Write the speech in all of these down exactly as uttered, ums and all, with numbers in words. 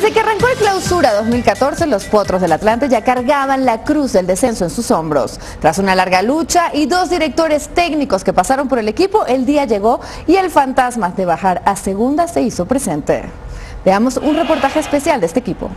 Desde que arrancó el Clausura dos mil catorce, los Potros del Atlante ya cargaban la cruz del descenso en sus hombros. Tras una larga lucha y dos directores técnicos que pasaron por el equipo, el día llegó y el fantasma de bajar a segunda se hizo presente. Veamos un reportaje especial de este equipo.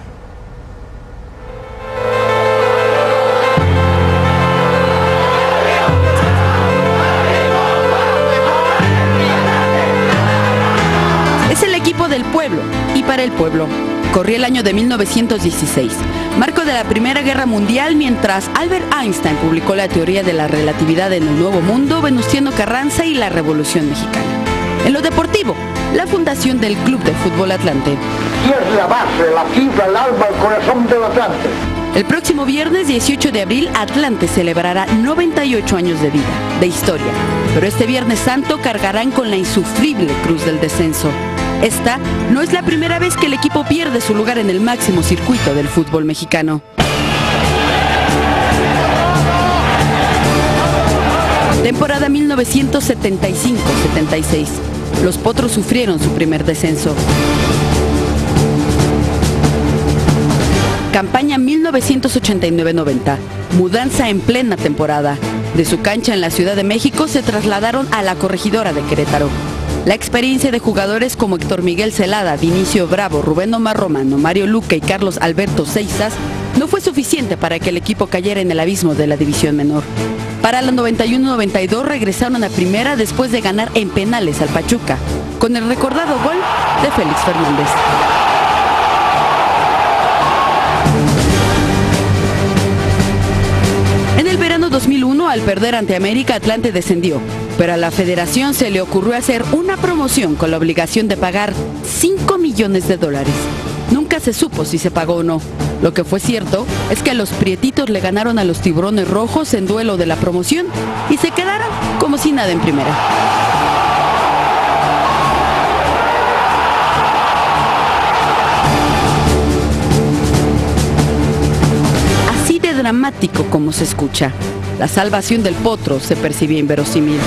Es el equipo del pueblo y para el pueblo. Corría el año de mil novecientos dieciséis, marco de la Primera Guerra Mundial, mientras Albert Einstein publicó la teoría de la relatividad en el Nuevo Mundo, Venustiano Carranza y la Revolución Mexicana. En lo deportivo, la fundación del Club de Fútbol Atlante. Y es la base, la fibra, el alma, el corazón del Atlante. El próximo viernes dieciocho de abril, Atlante celebrará noventa y ocho años de vida, de historia. Pero este Viernes Santo cargarán con la insufrible cruz del descenso. Esta no es la primera vez que el equipo pierde su lugar en el máximo circuito del fútbol mexicano. Temporada mil novecientos setenta y cinco setenta y seis. Los Potros sufrieron su primer descenso. Campaña mil novecientos ochenta y nueve noventa. Mudanza en plena temporada. De su cancha en la Ciudad de México se trasladaron a la Corregidora de Querétaro. La experiencia de jugadores como Héctor Miguel Celada, Vinicio Bravo, Rubén Omar Romano, Mario Luque y Carlos Alberto Seizas no fue suficiente para que el equipo cayera en el abismo de la división menor. Para la noventa y uno noventa y dos regresaron a primera después de ganar en penales al Pachuca, con el recordado gol de Félix Fernández. En el verano dos mil uno, al perder ante América, Atlante descendió, pero a la federación se le ocurrió hacer una promoción con la obligación de pagar cinco millones de dólares. Nunca se supo si se pagó o no. Lo que fue cierto es que los prietitos le ganaron a los tiburones rojos en duelo de la promoción y se quedaron como si nada en primera. Así de dramático como se escucha. La salvación del Potro se percibía inverosímil.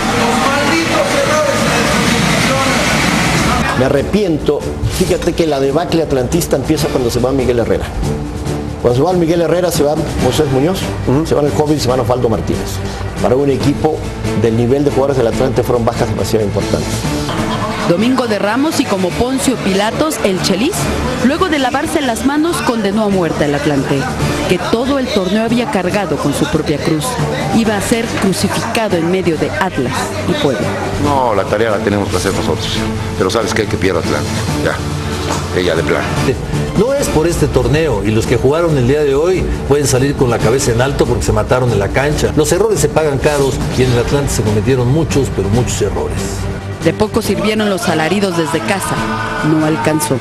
Me arrepiento. Fíjate que la debacle atlantista empieza cuando se va Miguel Herrera. Cuando se va Miguel Herrera, se va Moisés Muñoz, uh-huh. se van el joven y se van Osvaldo Martínez. Para un equipo del nivel de jugadores del Atlante fueron bajas demasiado importantes. Domingo de Ramos y como Poncio Pilatos, el Chelis, luego de lavarse las manos, condenó a muerte al Atlante, que todo el torneo había cargado con su propia cruz. Iba a ser crucificado en medio de Atlas y Puebla. No, la tarea la tenemos que hacer nosotros, pero sabes que hay que pierda Atlante, ya. Ella de plan. No es por este torneo y los que jugaron el día de hoy pueden salir con la cabeza en alto porque se mataron en la cancha. Los errores se pagan caros y en el Atlante se cometieron muchos, pero muchos errores. De poco sirvieron los alaridos desde casa. No alcanzó.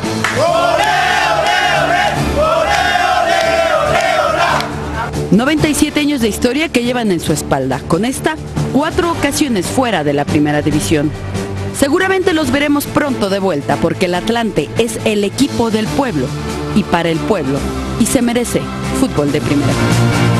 noventa y siete años de historia que llevan en su espalda. Con esta, cuatro ocasiones fuera de la primera división. Seguramente los veremos pronto de vuelta porque el Atlante es el equipo del pueblo y para el pueblo y se merece fútbol de primera.